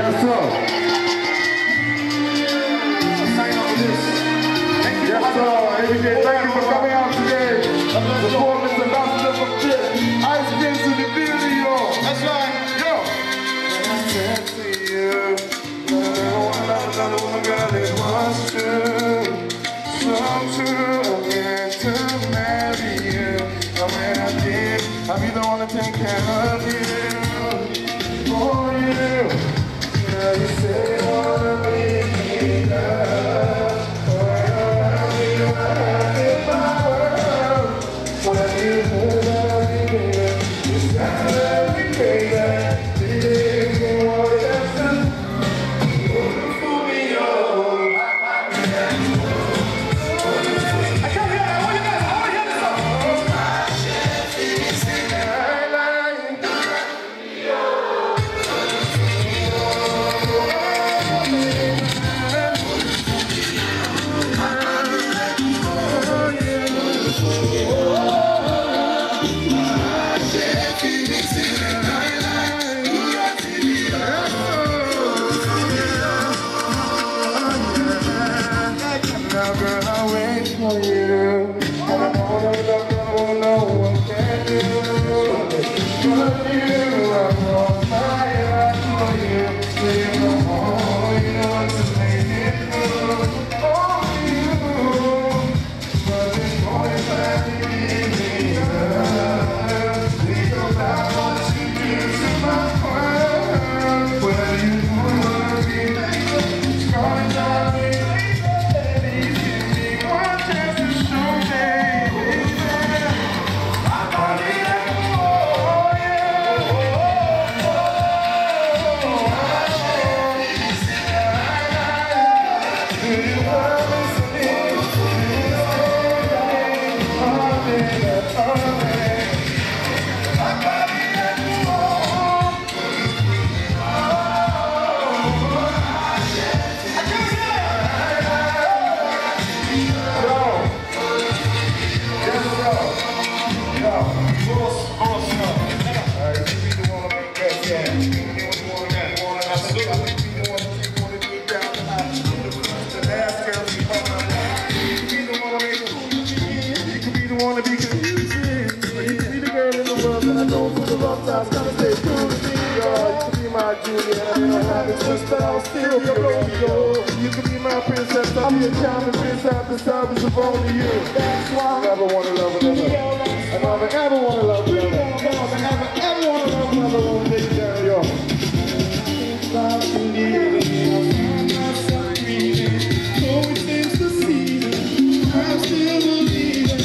Yes, sir. Yes, sir. ABJ, thank you for coming out today. Support Mr. Ambassador from Chip. Ice Kings in the building, yo. That's right. Yo. And I said to you, another woman, girl, it was true. So true, I meant to marry you. And when I did, I really want to take care of you. For you. Now you say you wanna be me, love. Now, girl, I wait for you. I don't know what I can do. For you, I'm on fire for you. So you know, you know what to make it through. For you, but it's going back to me, love. Because I want you to my heart. Where you wanna be, it's going down me. Wanna be confusing, but you can be the girl in the world that I don't put the rough times. Gotta stay true to me, girl. You can be my Juliet, I don't have it, just that I'll still be your Romeo. You can be my princess, I'll be a charming prince after service of only you. That's why I never wanna love another. I never ever wanna love another. I never ever wanna love another woman, baby, down yo. So it seems to see I'm still believing.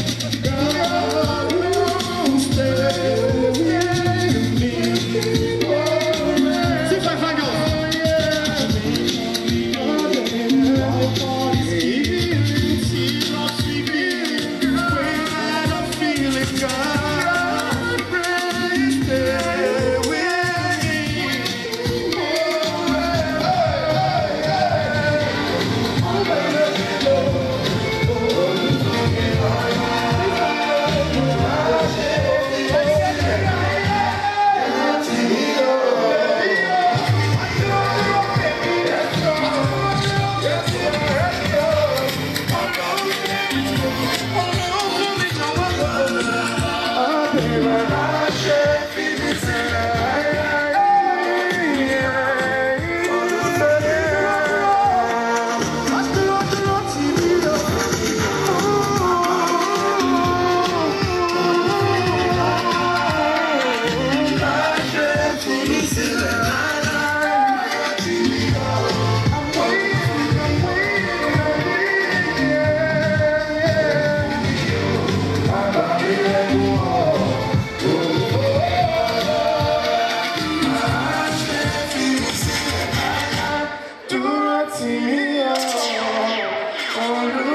See me, oh.